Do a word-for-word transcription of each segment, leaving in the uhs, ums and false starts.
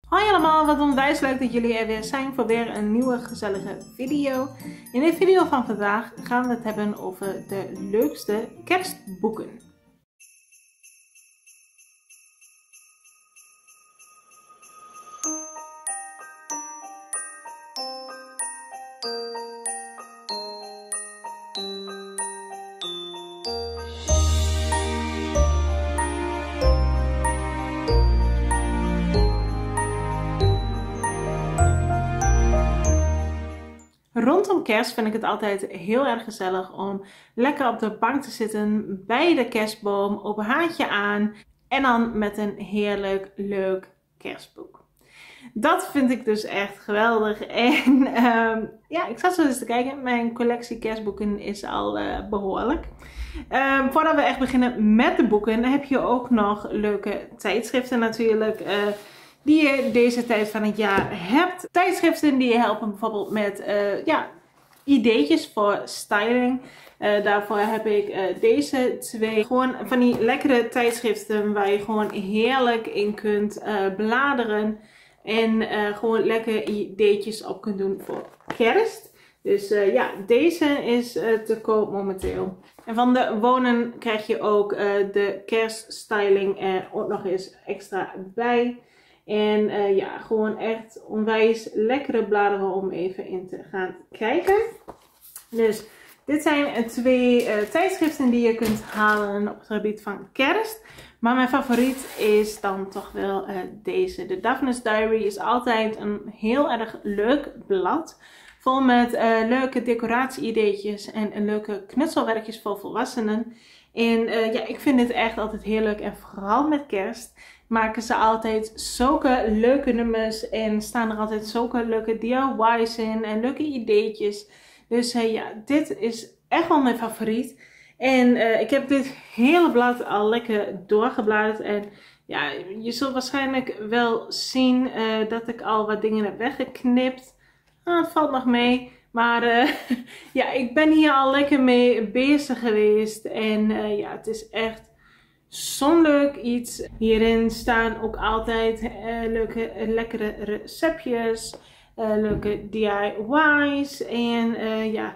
Hoi allemaal, wat onwijs leuk dat jullie er weer zijn voor weer een nieuwe gezellige video. In de video van vandaag gaan we het hebben over de leukste kerstboeken. Rondom kerst vind ik het altijd heel erg gezellig om lekker op de bank te zitten bij de kerstboom, open haartje aan en dan met een heerlijk leuk kerstboek. Dat vind ik dus echt geweldig. En um, ja, ik zat zo eens te kijken. Mijn collectie kerstboeken is al uh, behoorlijk. Um, voordat we echt beginnen met de boeken heb je ook nog leuke tijdschriften natuurlijk. Uh, Die je deze tijd van het jaar hebt. Tijdschriften die je helpen bijvoorbeeld met uh, ja, ideetjes voor styling. Uh, daarvoor heb ik uh, deze twee. Gewoon van die lekkere tijdschriften waar je gewoon heerlijk in kunt uh, bladeren. En uh, gewoon lekker ideetjes op kunt doen voor kerst. Dus uh, ja, deze is uh, te koop momenteel. En van de Wonen krijg je ook uh, de kerststyling er ook nog eens extra bij. En uh, ja, gewoon echt onwijs lekkere bladeren om even in te gaan kijken. Dus dit zijn twee uh, tijdschriften die je kunt halen op het gebied van kerst. Maar mijn favoriet is dan toch wel uh, deze. De Daphne's Diary is altijd een heel erg leuk blad. Vol met uh, leuke decoratie-ideetjes en leuke knutselwerkjes voor volwassenen. En uh, ja, ik vind dit echt altijd heel leuk. En vooral met kerst maken ze altijd zulke leuke nummers. En staan er altijd zulke leuke D I Y's in. En leuke ideetjes. Dus uh, ja, dit is echt wel mijn favoriet. En uh, ik heb dit hele blad al lekker doorgebladerd. En ja, je zult waarschijnlijk wel zien uh, dat ik al wat dingen heb weggeknipt. Ah, het valt nog mee. Maar uh, ja, ik ben hier al lekker mee bezig geweest. En uh, ja, het is echt zo'n leuk iets. Hierin staan ook altijd uh, leuke, uh, lekkere receptjes. Uh, leuke D I Y's. En uh, ja.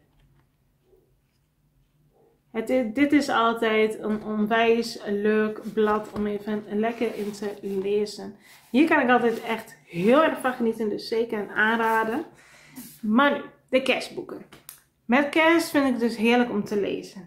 Het is, dit is altijd een onwijs leuk blad om even lekker in te lezen. Hier kan ik altijd echt heel erg van genieten. Dus zeker een aanrader. Maar nu, de kerstboeken. Met kerst vind ik het dus heerlijk om te lezen.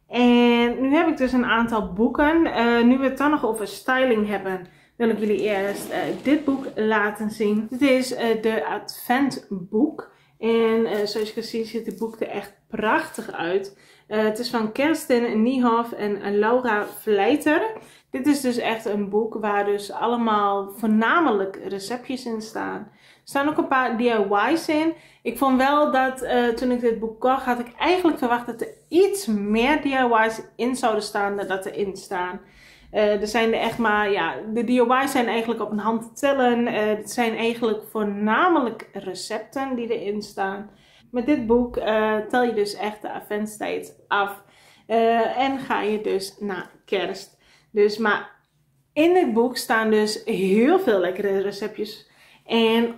En nu heb ik dus een aantal boeken. Uh, nu we het dan nog over styling hebben, wil ik jullie eerst uh, dit boek laten zien. Dit is uh, de Adventboek. En uh, zoals je kan zien ziet het boek er echt prachtig uit. Uh, het is van Kerstin Niehoff en Laura Vleiter. Dit is dus echt een boek waar dus allemaal voornamelijk receptjes in staan. Er staan ook een paar D I Y's in. Ik vond wel dat uh, toen ik dit boek kocht, had ik eigenlijk verwacht dat er iets meer D I Y's in zouden staan dan dat erin staan. Uh, er zijn er echt maar, ja, de D I Y's zijn eigenlijk op een hand te tellen. Uh, het zijn eigenlijk voornamelijk recepten die erin staan. Met dit boek uh, tel je dus echt de adventstijd af. Uh, en ga je dus naar kerst. Dus, maar in dit boek staan dus heel veel lekkere receptjes. En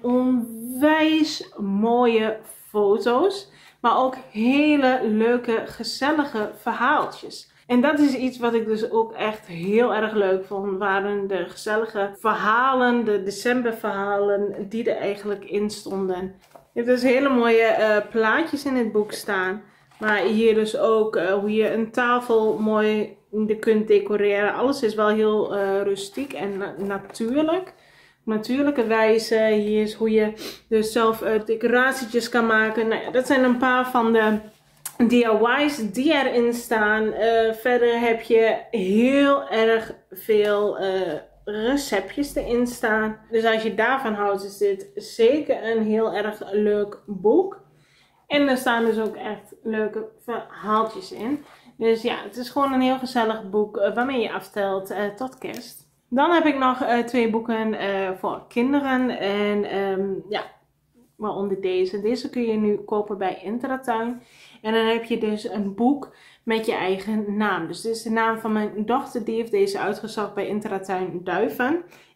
onwijs mooie foto's. Maar ook hele leuke, gezellige verhaaltjes. En dat is iets wat ik dus ook echt heel erg leuk vond. Waren de gezellige verhalen, de decemberverhalen die er eigenlijk in stonden. Je hebt dus hele mooie uh, plaatjes in het boek staan. Maar hier dus ook uh, hoe je een tafel mooi kunt decoreren. Alles is wel heel uh, rustiek en na natuurlijk. Natuurlijke wijze. Hier is hoe je dus zelf uh, decoratietjes kan maken. Nou ja, dat zijn een paar van de D I Y's die erin staan. Uh, verder heb je heel erg veel uh, receptjes erin staan. Dus als je daarvan houdt is dit zeker een heel erg leuk boek. En er staan dus ook echt leuke verhaaltjes in. Dus ja, het is gewoon een heel gezellig boek uh, waarmee je aftelt uh, tot kerst. Dan heb ik nog uh, twee boeken uh, voor kinderen. En um, ja, waaronder deze. Deze kun je nu kopen bij Intratuin. En dan heb je dus een boek met je eigen naam. Dus dit is de naam van mijn dochter. Die heeft deze uitgezocht bij Intratuin Duiven.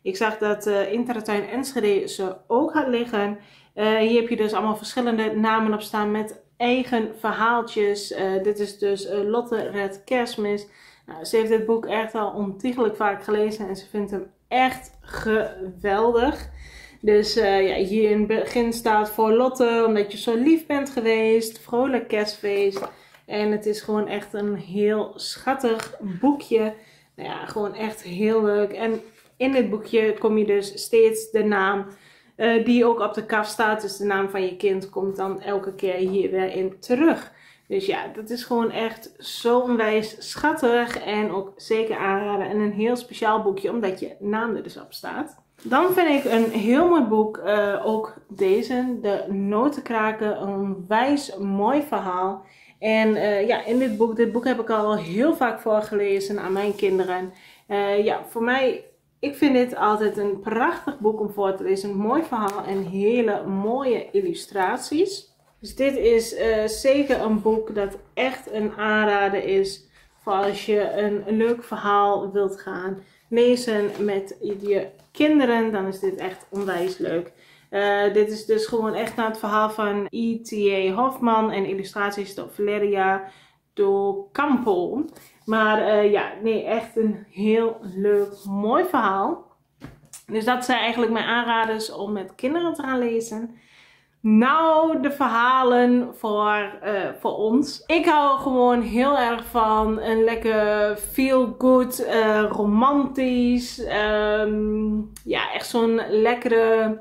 Ik zag dat uh, Intertuin Enschede ze ook had liggen. Uh, hier heb je dus allemaal verschillende namen op staan met eigen verhaaltjes. Uh, dit is dus uh, Lotte Redt Kerstmis. Nou, ze heeft dit boek echt al ontiegelijk vaak gelezen en ze vindt hem echt geweldig. Dus uh, ja, hier in het begin staat voor Lotte, omdat je zo lief bent geweest. Vrolijk kerstfeest. En het is gewoon echt een heel schattig boekje. Nou ja, gewoon echt heel leuk. En in dit boekje kom je dus steeds de naam uh, die ook op de kaft staat. Dus de naam van je kind komt dan elke keer hier weer in terug. Dus ja, dat is gewoon echt zo onwijs schattig. En ook zeker aanraden. En een heel speciaal boekje, omdat je naam er dus op staat. Dan vind ik een heel mooi boek, uh, ook deze, De Notenkraker. Een wijs mooi verhaal. En uh, ja, in dit boek, dit boek heb ik al heel vaak voorgelezen aan mijn kinderen. Uh, ja, voor mij, ik vind dit altijd een prachtig boek om voor te lezen. Een mooi verhaal en hele mooie illustraties. Dus dit is uh, zeker een boek dat echt een aanrader is voor als je een, een leuk verhaal wilt gaan lezen met je kinderen. Dan is dit echt onwijs leuk. Uh, dit is dus gewoon echt naar het verhaal van E T A Hoffman en illustraties door Valeria do Campo. Maar uh, ja, nee, echt een heel leuk, mooi verhaal. Dus dat zijn eigenlijk mijn aanraders om met kinderen te gaan lezen. Nou, de verhalen voor, uh, voor ons. Ik hou gewoon heel erg van een lekker feel good, uh, romantisch. Um, ja, echt zo'n lekkere...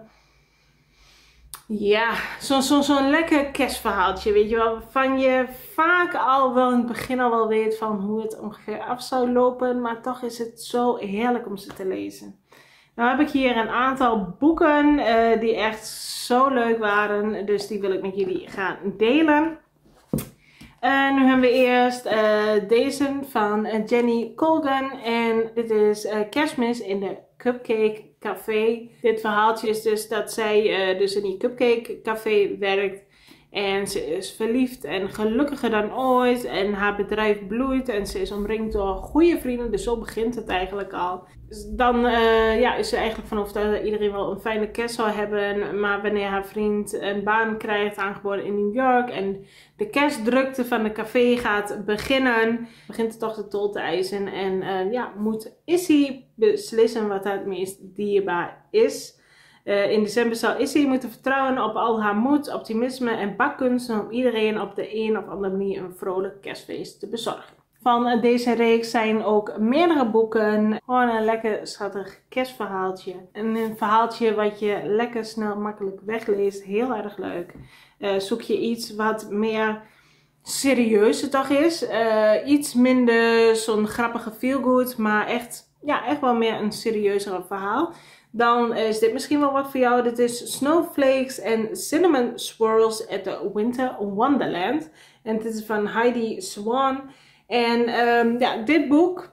Ja, zo'n zo, zo lekker kerstverhaaltje, weet je wel. Waarvan je vaak al wel in het begin al wel weet van hoe het ongeveer af zou lopen. Maar toch is het zo heerlijk om ze te lezen. Nou heb ik hier een aantal boeken uh, die echt zo leuk waren. Dus die wil ik met jullie gaan delen. Uh, nu hebben we eerst uh, deze van uh, Jenny Colgan. En dit is uh, Kerstmis in de Cupcake Café. Dit verhaaltje is dus dat zij uh, dus in die Cupcake Café werkt. En ze is verliefd en gelukkiger dan ooit. En haar bedrijf bloeit. En ze is omringd door goede vrienden. Dus zo begint het eigenlijk al. Dus dan uh, ja, is ze eigenlijk van overtuigd dat iedereen wel een fijne kerst zal hebben. Maar wanneer haar vriend een baan krijgt aangeboden in New York. En de kerstdrukte van de café gaat beginnen. Begint het toch de tol te eisen. En uh, ja, moet Issy beslissen wat haar het meest dierbaar is. Uh, in december zal Issy moeten vertrouwen op al haar moed, optimisme en bakkunsten om iedereen op de een of andere manier een vrolijk kerstfeest te bezorgen. Van uh, deze reeks zijn ook meerdere boeken. Gewoon een lekker schattig kerstverhaaltje. En een verhaaltje wat je lekker snel makkelijk wegleest. Heel erg leuk. Uh, zoek je iets wat meer serieuzer toch is. Uh, iets minder zo'n grappige feelgood, maar echt, ja, echt wel meer een serieuzere verhaal. Dan is dit misschien wel wat voor jou. Dit is Snowflakes and Cinnamon Swirls at the Winter Wonderland. En dit is van Heidi Swan. En um, ja, dit boek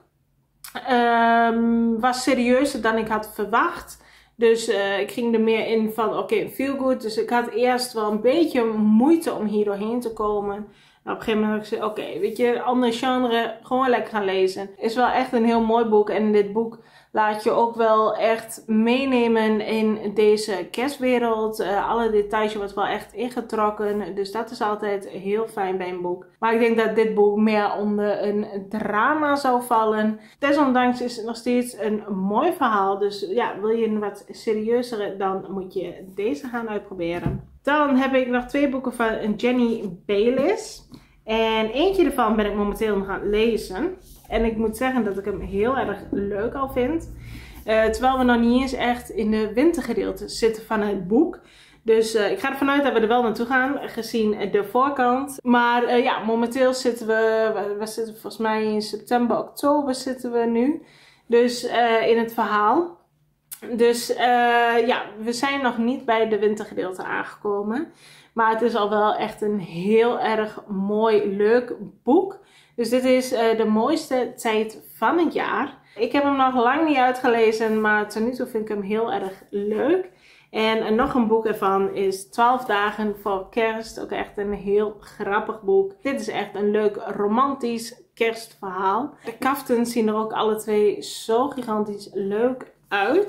um, was serieuzer dan ik had verwacht. Dus uh, ik ging er meer in van oké, okay, feel good. Dus ik had eerst wel een beetje moeite om hier doorheen te komen. Nou, op een gegeven moment heb ik gezegd, oké, okay, weet je, andere genre, gewoon lekker gaan lezen. Is wel echt een heel mooi boek. En in dit boek laat je ook wel echt meenemen in deze kerstwereld. Uh, alle details, je wordt wel echt ingetrokken. Dus dat is altijd heel fijn bij een boek. Maar ik denk dat dit boek meer onder een drama zou vallen. Desondanks is het nog steeds een mooi verhaal. Dus ja, wil je een wat serieuzere, dan moet je deze gaan uitproberen. Dan heb ik nog twee boeken van Jenny Bayliss. En eentje ervan ben ik momenteel nog aan het lezen. En ik moet zeggen dat ik hem heel erg leuk al vind. Uh, terwijl we nog niet eens echt in de wintergedeelte zitten van het boek. Dus uh, ik ga ervan uit dat we er wel naartoe gaan, gezien de voorkant. Maar uh, ja, momenteel zitten we, we, we zitten volgens mij in september, oktober zitten we nu. Dus uh, in het verhaal. Dus uh, ja, we zijn nog niet bij de wintergedeelte aangekomen. Maar het is al wel echt een heel erg mooi, leuk boek. Dus dit is uh, de mooiste tijd van het jaar. Ik heb hem nog lang niet uitgelezen, maar tot nu toe vind ik hem heel erg leuk. En uh, nog een boek ervan is twaalf dagen voor kerst. Ook echt een heel grappig boek. Dit is echt een leuk romantisch kerstverhaal. De kaften zien er ook alle twee zo gigantisch leuk uit.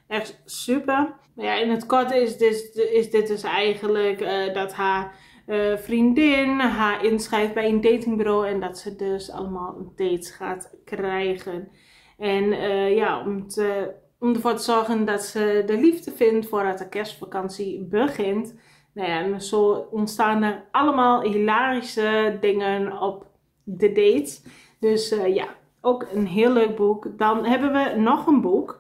Echt super. Maar ja, in het kort is dit, is dit dus eigenlijk uh, dat haar uh, vriendin haar inschrijft bij een datingbureau. En dat ze dus allemaal dates gaat krijgen. En uh, ja, om, te, om ervoor te zorgen dat ze de liefde vindt voordat de kerstvakantie begint. Nou ja, en zo ontstaan er allemaal hilarische dingen op de dates. Dus uh, ja, ook een heel leuk boek. Dan hebben we nog een boek.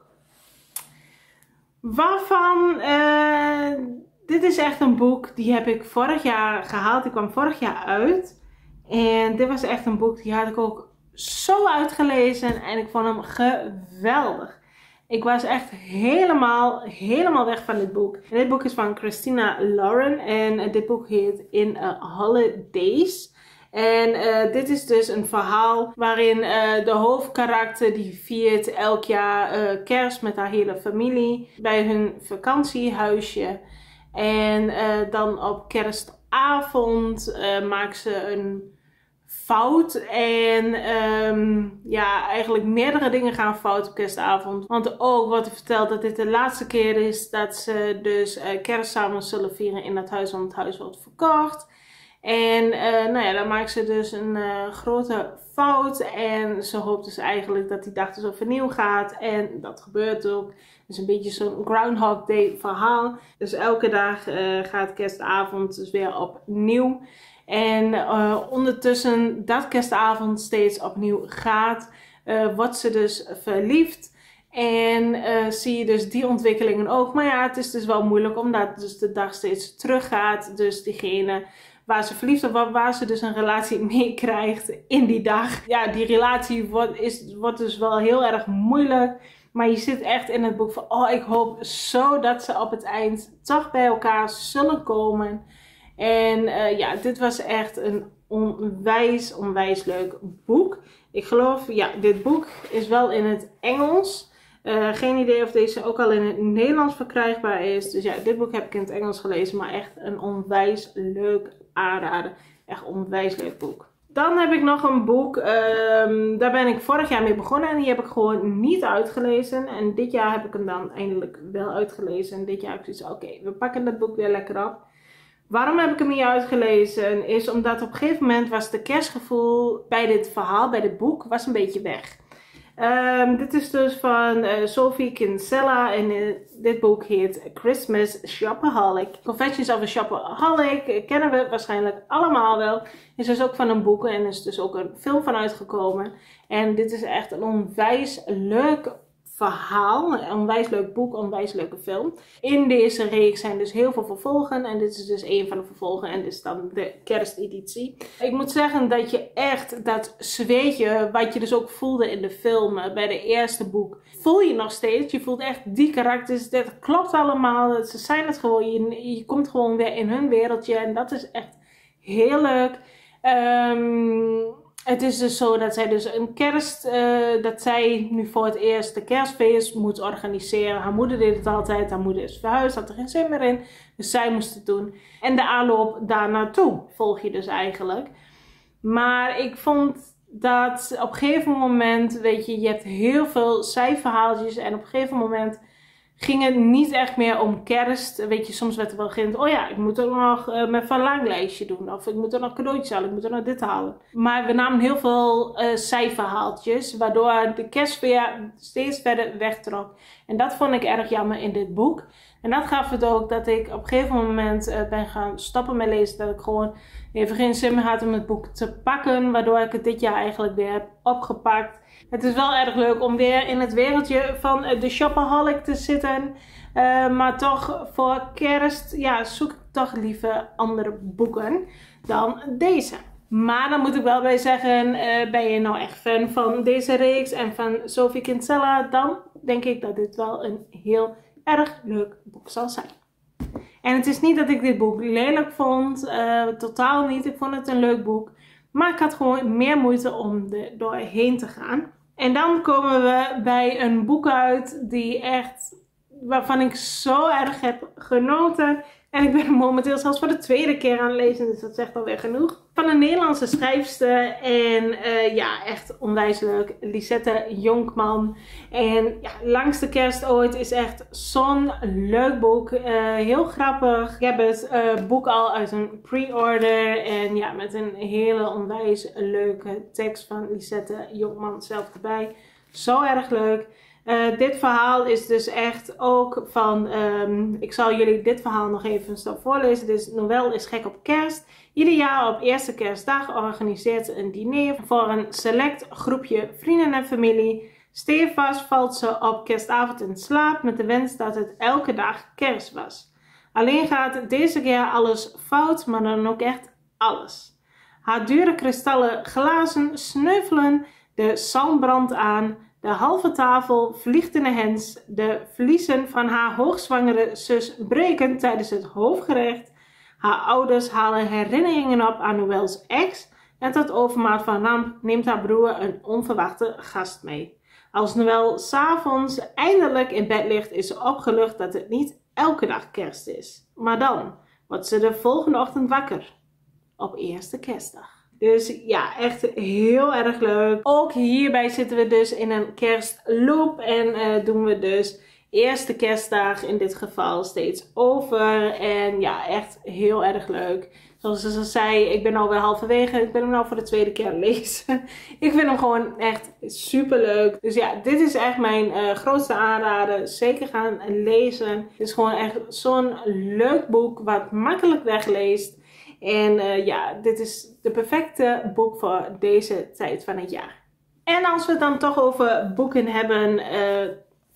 Waarvan, uh, dit is echt een boek, die heb ik vorig jaar gehaald. Die kwam vorig jaar uit. En dit was echt een boek, die had ik ook zo uitgelezen. En ik vond hem geweldig. Ik was echt helemaal, helemaal weg van dit boek. En dit boek is van Christina Lauren. En uh, dit boek heet In uh, Holidays. En uh, dit is dus een verhaal waarin uh, de hoofdkarakter die viert elk jaar uh, kerst met haar hele familie bij hun vakantiehuisje. En uh, dan op kerstavond uh, maakt ze een fout. En um, ja, eigenlijk meerdere dingen gaan fout op kerstavond. Want ook wordt er verteld dat dit de laatste keer is dat ze dus uh, kerst samen zullen vieren in dat huis, want het huis wordt verkocht. En uh, nou ja, dan maakt ze dus een uh, grote fout. En ze hoopt dus eigenlijk dat die dag dus overnieuw gaat. En dat gebeurt ook. Dus een beetje zo'n Groundhog Day verhaal. Dus elke dag uh, gaat kerstavond dus weer opnieuw. En uh, ondertussen dat kerstavond steeds opnieuw gaat, uh, wordt ze dus verliefd. En uh, zie je dus die ontwikkelingen ook. Maar ja, het is dus wel moeilijk omdat dus de dag steeds teruggaat. Dus diegene waar ze verliefd op was, waar ze dus een relatie mee krijgt in die dag. Ja, die relatie wordt, is, wordt dus wel heel erg moeilijk. Maar je zit echt in het boek van, oh, ik hoop zo dat ze op het eind toch bij elkaar zullen komen. En uh, ja, dit was echt een onwijs, onwijs leuk boek. Ik geloof, ja, dit boek is wel in het Engels. Uh, geen idee of deze ook al in het Nederlands verkrijgbaar is. Dus ja, dit boek heb ik in het Engels gelezen. Maar echt een onwijs leuk aanrader. Echt onwijs leuk boek. Dan heb ik nog een boek. Um, daar ben ik vorig jaar mee begonnen. En die heb ik gewoon niet uitgelezen. En dit jaar heb ik hem dan eindelijk wel uitgelezen. En dit jaar heb ik zoiets, oké, okay, we pakken dat boek weer lekker op. Waarom heb ik hem niet uitgelezen? Is omdat op een gegeven moment was de kerstgevoel bij dit verhaal, bij dit boek, was een beetje weg. Um, dit is dus van uh, Sophie Kinsella en uh, dit boek heet Christmas Shopaholic. Confessions of a Shopaholic uh, kennen we waarschijnlijk allemaal wel. Is dus ook van een boek en is dus ook een film van uitgekomen. En dit is echt een onwijs leuk verhaal, een onwijs leuk boek, een onwijs leuke film. In deze reeks zijn dus heel veel vervolgen en dit is dus een van de vervolgen en dit is dan de kersteditie. Ik moet zeggen dat je echt dat zweetje, wat je dus ook voelde in de film bij de eerste boek, voel je nog steeds. Je voelt echt die karakters, dat klopt allemaal, ze zijn het gewoon, je, je komt gewoon weer in hun wereldje en dat is echt heel leuk. Um, Het is dus zo dat zij dus een kerst, uh, dat zij nu voor het eerst de kerstfeest moet organiseren. Haar moeder deed het altijd, haar moeder is verhuisd, had er geen zin meer in. Dus zij moest het doen. En de aanloop daar naartoe volg je dus eigenlijk. Maar ik vond dat op een gegeven moment, weet je, je hebt heel veel zijverhaaltjes. En op een gegeven moment ging het niet echt meer om kerst. Weet je, soms werd er wel gezegd, oh ja, ik moet ook nog uh, mijn verlanglijstje doen. Of ik moet er nog cadeautjes halen, ik moet er nog dit halen. Maar we namen heel veel uh, zijverhaaltjes, waardoor de kerstfeer steeds verder wegtrok. En dat vond ik erg jammer in dit boek. En dat gaf het ook dat ik op een gegeven moment uh, ben gaan stoppen met lezen. Dat ik gewoon even geen zin meer had om het boek te pakken. Waardoor ik het dit jaar eigenlijk weer heb opgepakt. Het is wel erg leuk om weer in het wereldje van de Shopaholic te zitten. Uh, maar toch voor kerst, ja, zoek ik toch liever andere boeken dan deze. Maar dan moet ik wel bij zeggen, uh, ben je nou echt fan van deze reeks en van Sophie Kinsella, dan denk ik dat dit wel een heel erg leuk boek zal zijn. En het is niet dat ik dit boek lelijk vond, uh, totaal niet. Ik vond het een leuk boek. Maar ik had gewoon meer moeite om er doorheen te gaan. En dan komen we bij een boek uit die echt, waarvan ik zo erg heb genoten. En ik ben hem momenteel zelfs voor de tweede keer aan het lezen, dus dat zegt alweer genoeg. Van een Nederlandse schrijfster en uh, ja, echt onwijs leuk. Lisette Jonkman. En ja, Langste Kerst ooit is echt zo'n leuk boek. Uh, heel grappig. Ik heb het uh, boek al uit een pre-order en ja, met een hele onwijs leuke tekst van Lisette Jonkman zelf erbij. Zo erg leuk. Uh, dit verhaal is dus echt ook van, um, ik zal jullie dit verhaal nog even snel voorlezen. Dus Noël is gek op kerst. Ieder jaar op eerste kerstdag organiseert ze een diner voor een select groepje vrienden en familie. Stevast valt ze op kerstavond in slaap met de wens dat het elke dag kerst was. Alleen gaat deze keer alles fout, maar dan ook echt alles. Haar dure kristallen glazen sneuvelen, de zalm brandt aan. De halve tafel vliegt in de hens. De vliezen van haar hoogzwangere zus breken tijdens het hoofdgerecht. Haar ouders halen herinneringen op aan Noëls ex. En tot overmaat van ramp neemt haar broer een onverwachte gast mee. Als Noël 's avonds eindelijk in bed ligt, is ze opgelucht dat het niet elke dag kerst is. Maar dan wordt ze de volgende ochtend wakker. Op eerste kerstdag. Dus ja, echt heel erg leuk. Ook hierbij zitten we dus in een kerstloop. En uh, doen we dus eerste kerstdag in dit geval steeds over. En ja, echt heel erg leuk. Zoals ze zei, ik ben alweer halverwege. Ik ben hem nou voor de tweede keer aan het lezen. Ik vind hem gewoon echt super leuk. Dus ja, dit is echt mijn uh, grootste aanrader. Zeker gaan lezen. Het is gewoon echt zo'n leuk boek wat makkelijk wegleest. En uh, ja, dit is de perfecte boek voor deze tijd van het jaar. En als we het dan toch over boeken hebben. Uh,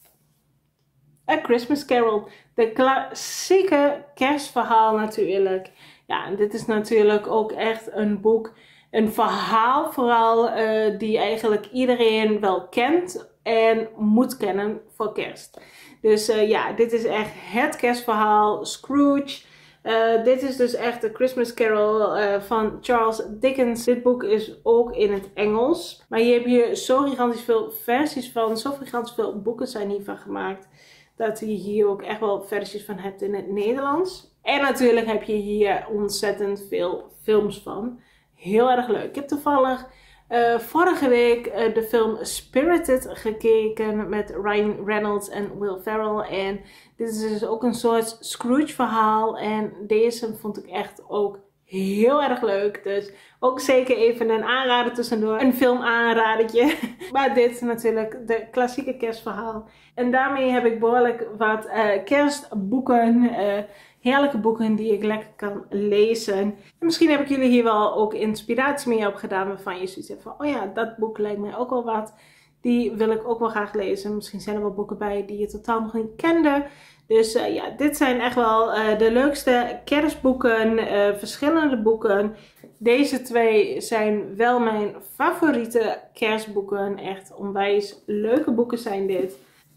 A Christmas Carol. De klassieke kerstverhaal natuurlijk. Ja, en dit is natuurlijk ook echt een boek. Een verhaal vooral uh, die eigenlijk iedereen wel kent. En moet kennen voor kerst. Dus uh, ja, dit is echt het kerstverhaal. Scrooge. Uh, dit is dus echt de Christmas Carol uh, van Charles Dickens. Dit boek is ook in het Engels. Maar hier heb je zo gigantisch veel versies van. Zo gigantisch veel boeken zijn hiervan gemaakt. Dat je hier ook echt wel versies van hebt in het Nederlands. En natuurlijk heb je hier ontzettend veel films van. Heel erg leuk. Ik heb toevallig uh, vorige week uh, de film Spirited gekeken met Ryan Reynolds en Will Ferrell. En dit is dus ook een soort Scrooge verhaal. En deze vond ik echt ook heel erg leuk. Dus ook zeker even een aanrader tussendoor. Een film aanradertje. Maar dit is natuurlijk de klassieke kerstverhaal. En daarmee heb ik behoorlijk wat uh, kerstboeken. Uh, heerlijke boeken die ik lekker kan lezen. En misschien heb ik jullie hier wel ook inspiratie mee opgedaan. Waarvan je zoiets hebt van, oh ja, dat boek lijkt mij ook wel wat. Die wil ik ook wel graag lezen. Misschien zijn er wel boeken bij die je totaal nog niet kende. Dus uh, ja, dit zijn echt wel uh, de leukste kerstboeken. Uh, verschillende boeken. Deze twee zijn wel mijn favoriete kerstboeken. Echt onwijs leuke boeken zijn dit.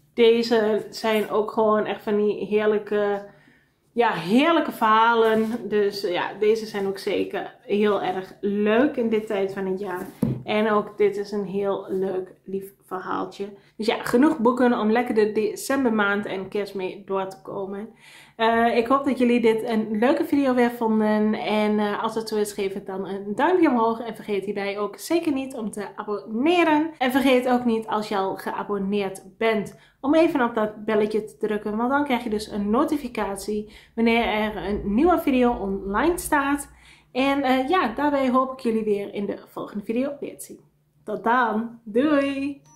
Deze zijn ook gewoon echt van die heerlijke, ja, heerlijke verhalen. Dus uh, ja, deze zijn ook zeker heel erg leuk in dit tijd van het jaar. En ook dit is een heel leuk, lief verhaaltje. Dus ja, genoeg boeken om lekker de decembermaand en kerst mee door te komen. Uh, ik hoop dat jullie dit een leuke video weer vonden. En uh, als het zo is, geef het dan een duimpje omhoog. En vergeet hierbij ook zeker niet om te abonneren. En vergeet ook niet als je al geabonneerd bent om even op dat belletje te drukken. Want dan krijg je dus een notificatie wanneer er een nieuwe video online staat. En uh, ja, daarbij hoop ik jullie weer in de volgende video weer te zien. Tot dan. Doei!